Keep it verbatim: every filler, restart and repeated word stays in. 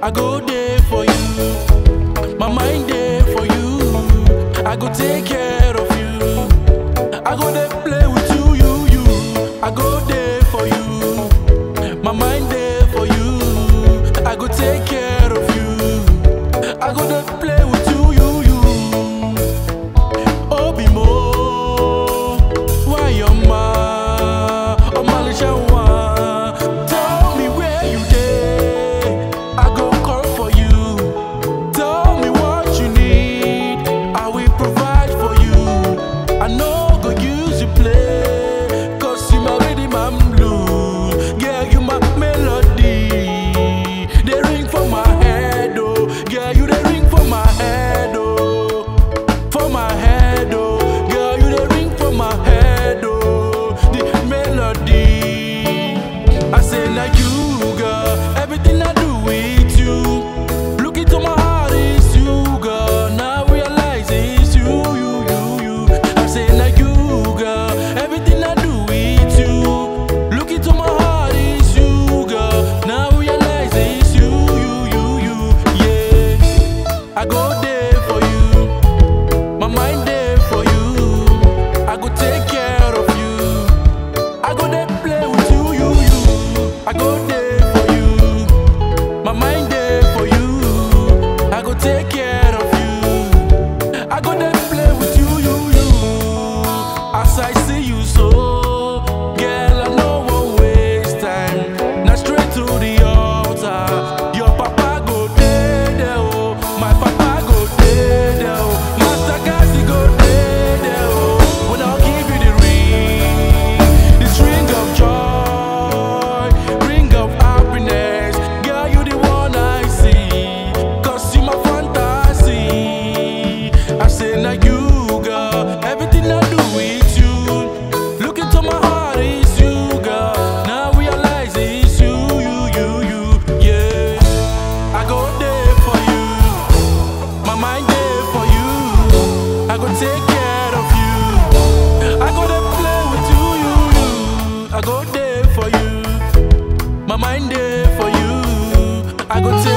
I go there for you. My mind there for you. I go take care of you. I go there play with you, you, you. I go there for you. My mind there for you. I go take care of you. I go there play with you, you, you. Obimo, why your ma? Oh, Malisha, tell me where you dey. I go call for you. Tell me what you need. I will provide for you. I know go use you play, cause you my rhythm and blues. Yeah, you my melody. They ring for my head, oh. Yeah, you they ring for my head, oh. For my head, oh. Girl, you they ring for my head, oh. The melody. I say like you, girl. Everything I do with you. Look into my heart, it's you, girl. Now I realize it's you, you, you, you. I say like you, girl. Everything I do with you. Look into my heart, it's you, girl. Now I realize it's you, you, you, you. Yeah, I go there for you. My mind there for you. I go take care of you. I go there play with you, you, you. I go there for you. My mind there for you. I go take care of you. I go there play with you, you, you. As I see you so, girl, I know won't waste time. Now straight to the altar. Your papa go there, there, oh. My papa go there, there, oh. Master Gazi go there, there, oh. When I'll give you the ring, this ring of joy, ring of happiness. Girl, you the one I see, cause you my fantasy. I say like you, girl. Everything I do with you. Look into my heart, it's you, girl. Now I realize it's you, you, you, you. Yeah, I go there for you. My mind there for you. I go take care of you. I go there play with you, you, you. I go there for you. My mind there for you. I go take